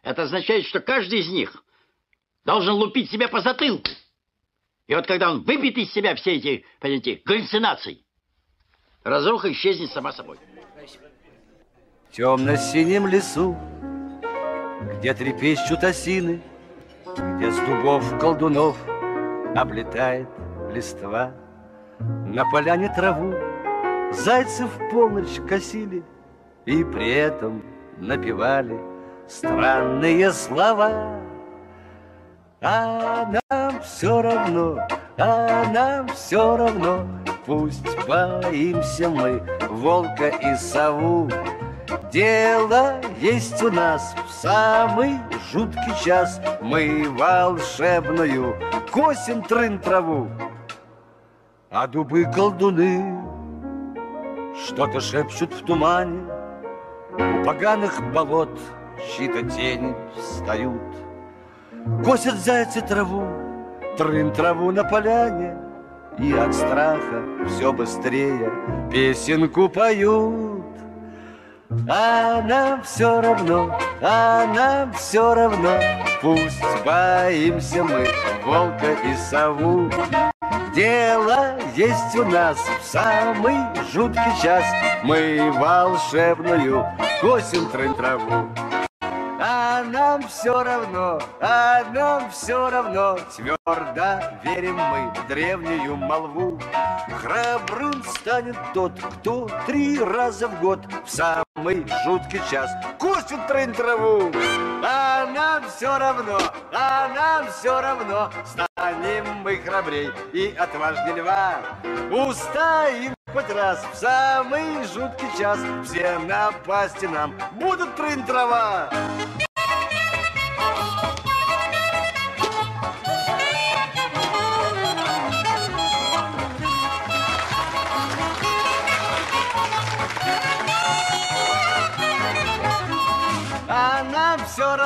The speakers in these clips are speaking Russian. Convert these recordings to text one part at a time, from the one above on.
Это означает, что каждый из них должен лупить себя по затылку. И вот когда он выбьет из себя все эти, понимаете, галлюцинации, разруха исчезнет сама собой. В темно-синем лесу, где трепещут осины, где с дубов колдунов облетает листва, на поляне траву зайцы в полночь косили и при этом напевали странные слова. А нам все равно, пусть боимся мы волка и сову. Дело есть у нас в самый жуткий час, мы волшебную косим трын-траву. А дубы-колдуны что-то шепчут в тумане, у поганых болот чьи-то тени встают. Косят зайцы траву, трын-траву на поляне, и от страха все быстрее песенку поют. А нам все равно, пусть боимся мы волка и сову. Дело есть у нас в самый жуткий час, мы волшебную косим трын-траву. А нам все равно, твердо верим мы в древнюю молву. Храбрым станет тот, кто 3 раза в год в самый жуткий час косит трын-траву. А нам все равно, станем мы храбрей и отважней льва. Устоим хоть раз в самый жуткий час, все напасти нам будут трын-трава. А нам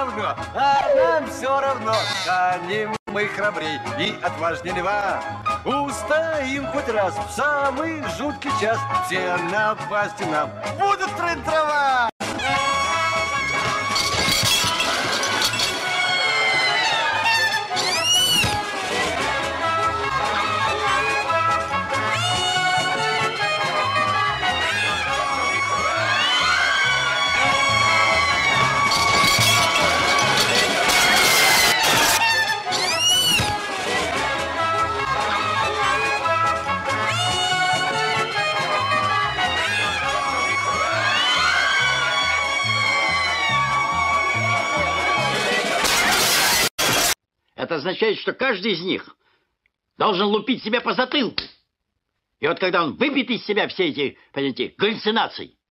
все равно, станем мы храбрей и отважней льва. Устоим хоть раз в самый жуткий час, все напасти нам будут трын-трава. Это означает, что каждый из них должен лупить себя по затылку. И вот когда он выбьет из себя все эти, понимаете, галлюцинации,